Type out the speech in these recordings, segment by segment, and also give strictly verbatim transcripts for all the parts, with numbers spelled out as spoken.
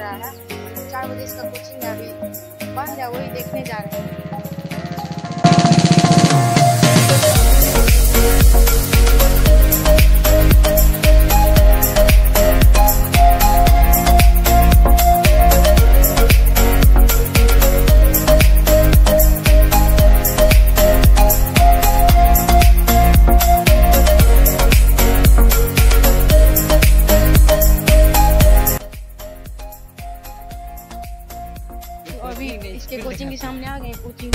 रहा है। चार बजे इसका कोचिंग है, अभी बंद है, वही देखने जा रहे हैं। अभी इसके कोचिंग के सामने आ गए। कोचिंग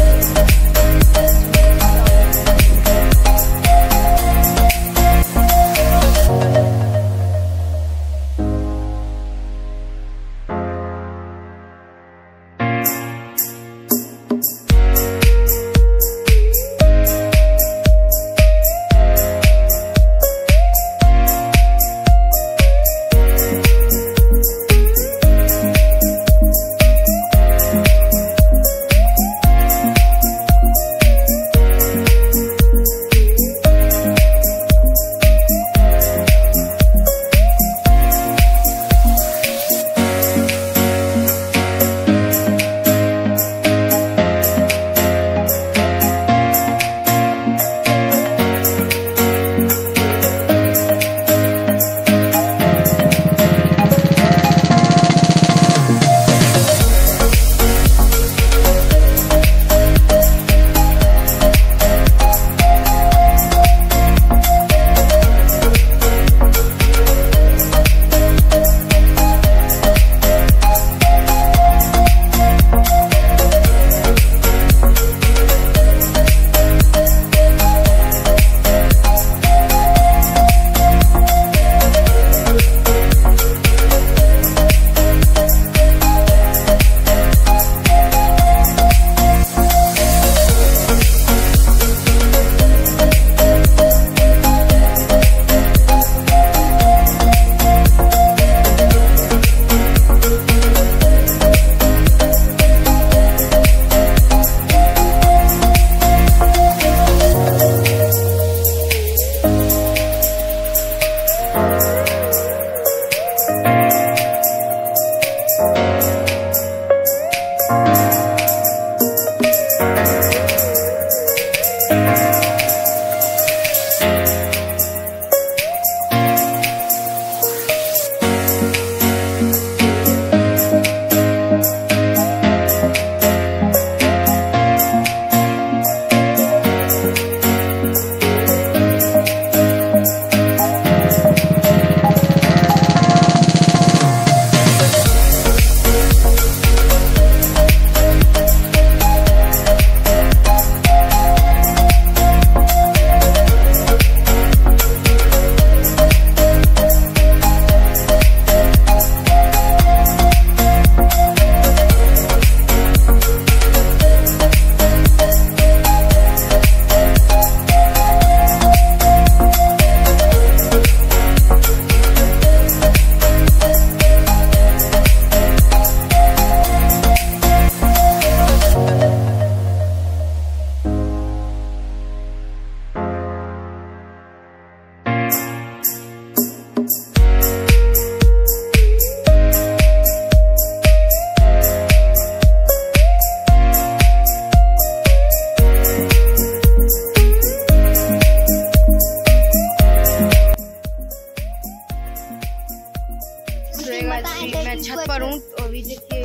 मैं छत पर हूँ। तो अभी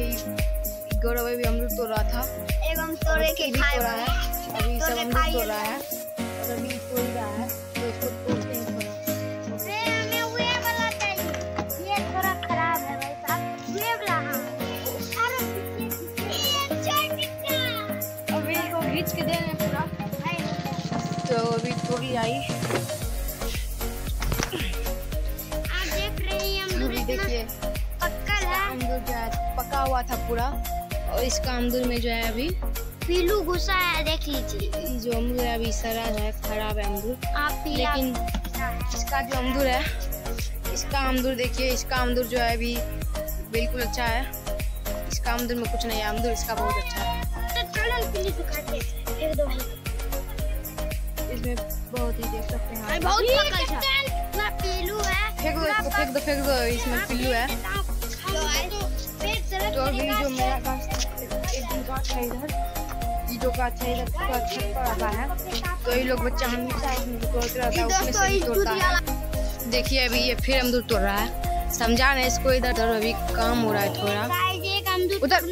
देखिए गौरव अभी अमरूद तोड़ रहा था एवं तोड़े के खाए रहा है। अभी सब अमरूद तोड़ रहा है और अभी तोड़ रहा है, तो इसको तोड़ते हैं थोड़ा। हमें ये वाला चाहिए, ये थोड़ा खराब है भाई साहब, ये वाला। अभी इसको खींच के देना है पूरा। तो अभी थोड़ी आई, आप देख रहे हैं अमरूद देखिए पक्का है, अमरूद जो है पका हुआ था पूरा, और इसका अमरूद में जो है अभी पीलू घुसा है, देख लीजिए। जो अमरूद है अभी सड़ा है, खराब है अमरूद। आप लेकिन इसका जो अमरूद है, इसका अमरूद देखिए, इसका अमरूद जो है अभी बिल्कुल अच्छा है। इसका अमरूद में कुछ नहीं है, अमरूद इसका बहुत अच्छा है। इसमें बहुत ही देख सकते हैं, बहुत पका है, पीलू है, फेंक दो इसको, फेंक दो फेंक दो, इसमें पिल्लू है। तो अभी जो मेरा गाछ एक दिन गाछ है इधर, ये जो गाछ है इधर पूरा छत पर आता है, तो ये लोग बच्चा हमेशा तोड़ते रहता है, उसमें से ही तोड़ता है। देखिए अभी ये फिर अमरूद तोड़ रहा है, समझा रहे इसको इधर उधर, अभी काम हो रहा है थोड़ा उधर।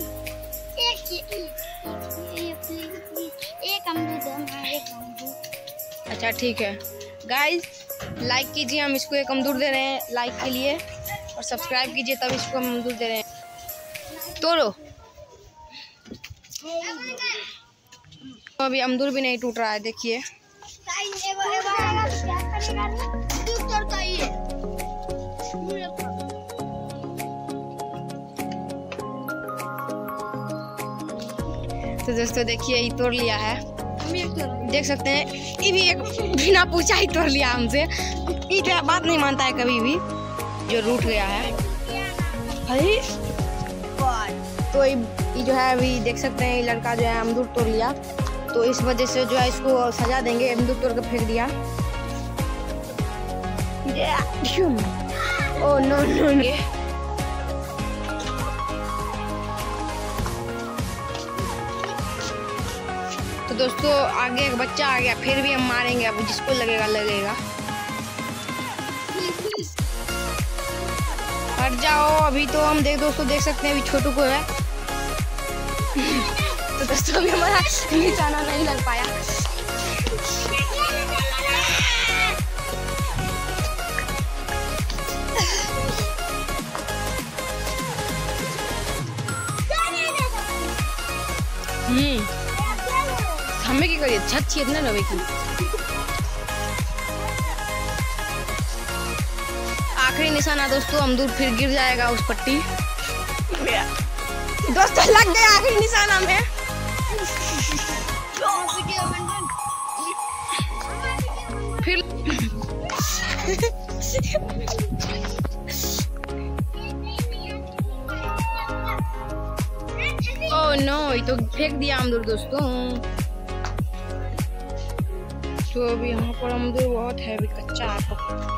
अच्छा ठीक है गाइस, लाइक कीजिए, हम इसको एक अमरूद दे रहे हैं लाइक के लिए, और सब्सक्राइब कीजिए तब इसको हम अमरूद दे रहे हैं। तोड़ो। तो अभी अमरूद भी नहीं टूट रहा है, देखिए। तो दोस्तों देखिए ये तोड़ लिया है, देख सकते हैं, ये भी एक बिना पूछा ही तोड़ लिया हमसे। ये जो बात नहीं मानता है कभी भी, जो रूठ गया है। तो ये जो है अभी देख सकते हैं, ये लड़का जो है अमरूद तोड़ लिया, तो इस वजह से जो है इसको सजा देंगे। अमरूद तोड़ कर फेंक दिया। Oh no no. तो दोस्तों आगे एक बच्चा आ गया, फिर भी हम मारेंगे, अब जिसको लगेगा लगेगा। हट जाओ, अभी तो हम देख दोस्तों देख सकते हैं अभी छोटू को है। तो दोस्तों अभी हमारा निशाना नहीं लग पाया। हम्म हमें की करिए, छत छेद ना रवे की। आखिरी निशाना दोस्तों, अमरूद फिर गिर जाएगा उस पट्टी। दोस्तों लग गया आखिरी निशाना में। फिर ओह नो, ये तो फेंक दिया अमरूद दोस्तों। तो अभी यहाँ पर अमरूद बहुत है, अभी कच्चा है।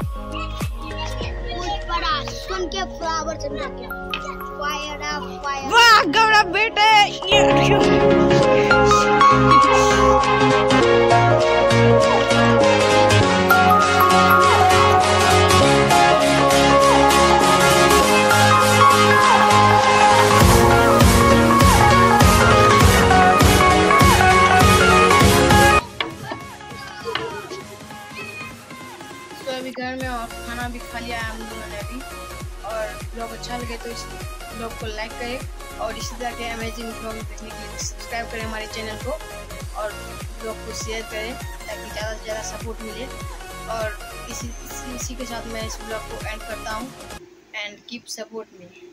वाह गौरव बेटे, तो अभी घर में और खाना भी खा लिया है हम लोगों ने अभी। और ब्लॉग अच्छा लगे तो इस ब्लॉग को लाइक करें, और इसी तरह के अमेजिंग ब्लॉग देखने के लिए सब्सक्राइब करें हमारे चैनल को, और ब्लॉग को शेयर करें ताकि ज़्यादा से ज़्यादा सपोर्ट मिले। और इसी इसी, इसी के साथ मैं इस ब्लॉग को एंड करता हूँ। And keep support me.